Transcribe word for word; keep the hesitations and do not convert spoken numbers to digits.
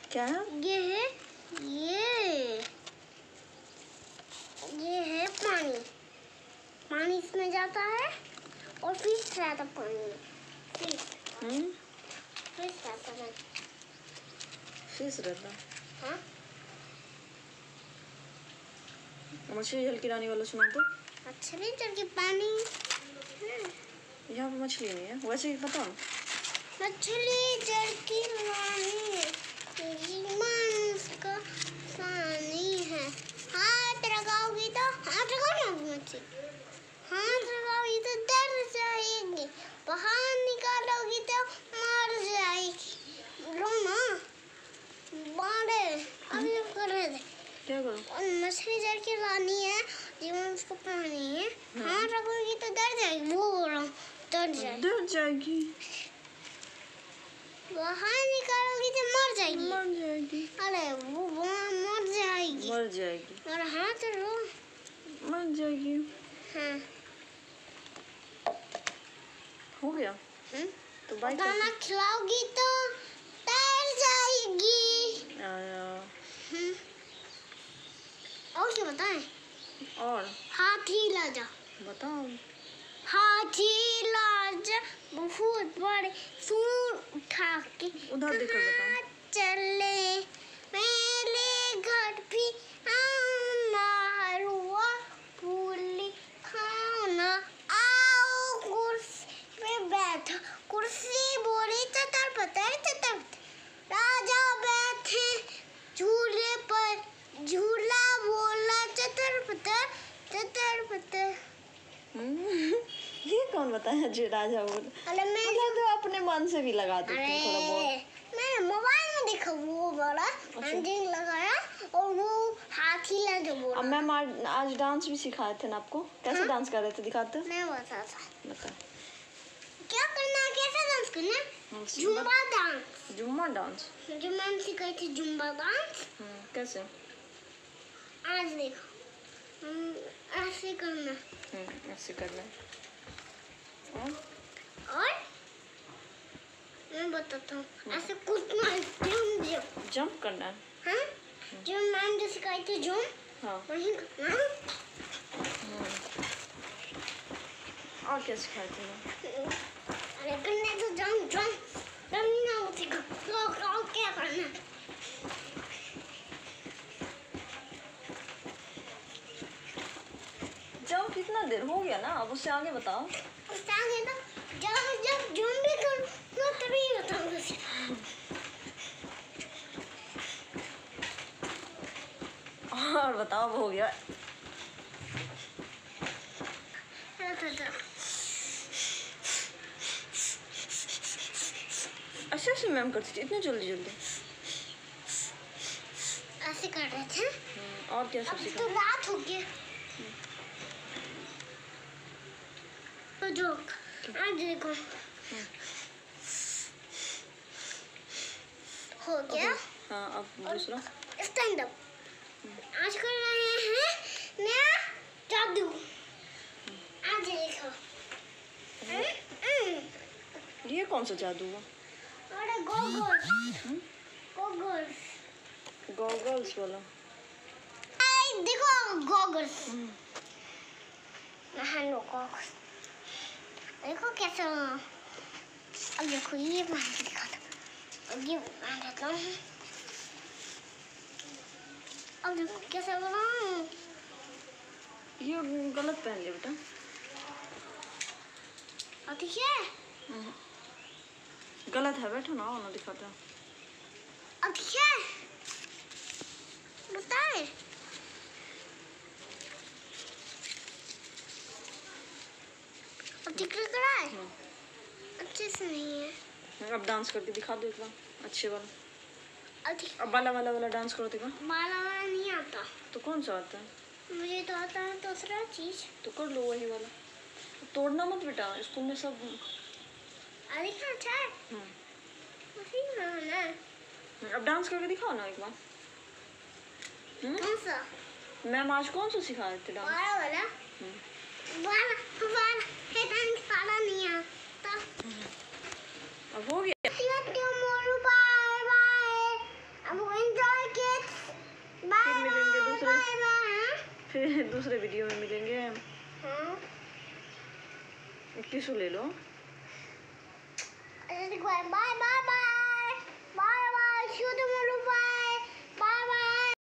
क्या है? ये है ये ये है पानी। पानी इसमें जाता है और फिश रहता पानी में। फिश हम्म फिश रहता है। फिश रहता। हाँ मछली जल की रानी वाला सुना तो। मछली जल की पानी। यहाँ पे मछली नहीं है वैसे ही पता। मछली जल की रानी मानस का पानी है। हाथ लगाओगी तो हाथ लगाओ ना मछली। हाथ लगाओगी तो डर जाएगी। बाहर निकालोगी तो मर जाएगी। रो ना बारे अभी कर रहे थे। क्या करो? और मछली जल की रानी है जीवन उसको पानी है। हाथ रखोगी तो डर जाएगी। वो बोल रहा हूँ डर जाएगी। डर जाएगी। बाहर निकालोगी तो मर जाएगी। मर जाएगी। अरे वो वहाँ मर जाएगी। मर जाएगी। और हाथ रो मर जाएगी। हाँ हो गया। हम्म तो बाय दाना खिलाओगी तो तैर जाएगी। आया। हम्म और क्या बताएं? और हाथी लाजा बताओ। हाथी लाजा बहुत बड़े सूंड उठा के उधर देखो बताओ। चले मेरे घर भी आना हलवा पूरी खाना। आओ कुर्सी पे बैठो। कुर्सी बोली चतर पतर चतर राजा बैठे झूले पर। झूला बोला चतर पतर चतर पतर। ये कौन बताया जो राजा बोल? अरे मैं मतलब तो अपने मन से भी लगा देते हैं थोड़ा बहुत। मैंने मोबाइल में देखा वो वाला एंडिंग लगाया और वो हाथी ला जो बोला। अब मैम आज आज डांस भी सिखाए थे ना आपको। कैसे हाँ? डांस कर रहे थे दिखाते? मैं बता था बता। क्या करना है कैसे डांस करना है? Zumba dance. जुम्बा डांस जो मैम सिखाई थी जुम्बा डांस। हम्म कैसे? आज देखो हम ऐसे करना हम्म ऐसे करना है। और और मैं बताता हूँ ऐसे कूदना है। जंप जंप जंप करना है। हाँ जो मैम जो सिखाई थी जंप हाँ वही करना है। और क्या सिखाए थे मैम? अरे करने तो जंप जंप करना होती है। और क्या करना है? जंप कितना देर हो गया ना अब उससे आगे बताओ। उससे आगे तो जब जब जंप भी करूँ तभी बताऊंगा। और बताओ हो गया। अच्छा से मैम करती थी इतनी जल्दी जल्दी। ऐसे कर रहे थे। और क्या सब अब सीखा? तो रात हो गई। तो जो आज देखो हो गया। हाँ अब दूसरा स्टैंड अप। आज कर रहे हैं नया जादू। आज देखो ये कौन सा जादू हुआ? अरे गोगल्स गोगल्स गॉगल्स वाला। आई देखो गोगल्स। हेलो गोगल्स देखो कैसे। अब देखो ये पहन के दिखाता। अब ये पहन लेता हूँ। अब देखो कैसे बनाऊँ। ये गलत पहन लिया बेटा। अब देखिए गलत है बैठो ना ना दिखाता। अब देखिए बताए। अब ठीक लग रहा है। अच्छे से नहीं है। अब डांस करके दिखा दो एक बार अच्छे वाला। अब ठीक अब वाला वाला वाला डांस करो देखो। बाला वाला नहीं आता। तो कौन सा आता है? मुझे तो आता है दूसरा चीज। तो कर लो वही वाला। तोड़ना मत बेटा स्कूल में सब। अरे हाँ अच्छा है। वही ना। अब डांस करके दिखाओ ना एक बार। कौन सा? मैम आज कौन सा सिखाए थे डांस? वाला वाला वाला वाला है डांस वाला नहीं आता। अब हो गया। मोरू बाय बाय। अब बाय बाय। फिर दूसरे वीडियो में मिलेंगे। हाँ टिश्यू ले लो। Bye bye.